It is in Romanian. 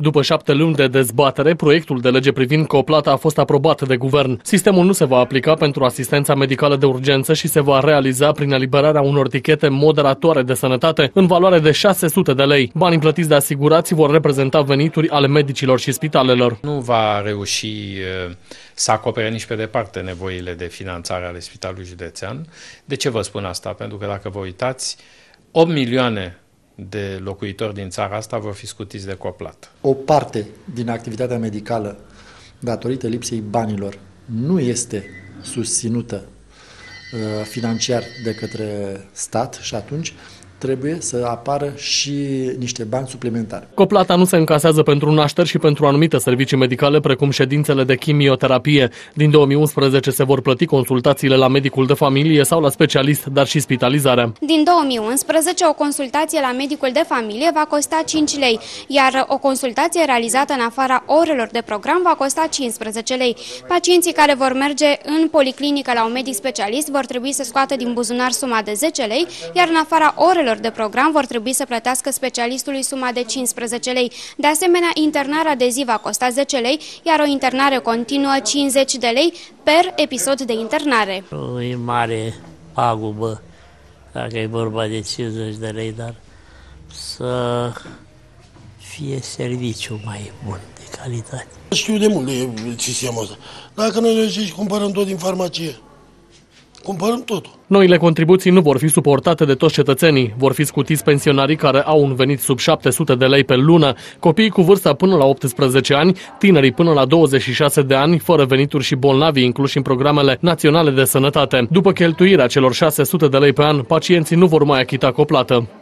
După 7 luni de dezbatere, proiectul de lege privind coplata a fost aprobat de guvern. Sistemul nu se va aplica pentru asistența medicală de urgență și se va realiza prin eliberarea unor tichete moderatoare de sănătate în valoare de 600 de lei. Banii plătiți de asigurați vor reprezenta venituri ale medicilor și spitalelor. Nu va reuși să acopere nici pe departe nevoile de finanțare ale Spitalului Județean. De ce vă spun asta? Pentru că dacă vă uitați, 8 milioane de locuitori din țara asta vor fi scutiți de coplat. O parte din activitatea medicală, datorită lipsei banilor, nu este susținută financiar de către stat și atunci trebuie să apară și niște bani suplimentari. Coplata nu se încasează pentru nașteri și pentru anumite servicii medicale, precum ședințele de chimioterapie. Din 2011 se vor plăti consultațiile la medicul de familie sau la specialist, dar și spitalizarea. Din 2011, o consultație la medicul de familie va costa 5 lei, iar o consultație realizată în afara orelor de program va costa 15 lei. Pacienții care vor merge în policlinică la un medic specialist vor trebui să scoată din buzunar suma de 10 lei, iar în afara orelor de program vor trebui să plătească specialistului suma de 15 lei. De asemenea, internarea de zi va costa 10 lei, iar o internare continuă 50 de lei per episod de internare. Nu e mare pagubă dacă e vorba de 50 de lei, dar să fie serviciu mai bun, de calitate. Știu de mult de sistemul ăsta. Dacă noi le cumpărăm tot din farmacie, cumpărăm totul. Noile contribuții nu vor fi suportate de toți cetățenii. Vor fi scutiți pensionarii care au un venit sub 700 de lei pe lună, copiii cu vârsta până la 18 ani, tinerii până la 26 de ani, fără venituri și bolnavii incluși în programele naționale de sănătate. După cheltuirea celor 600 de lei pe an, pacienții nu vor mai achita coplată.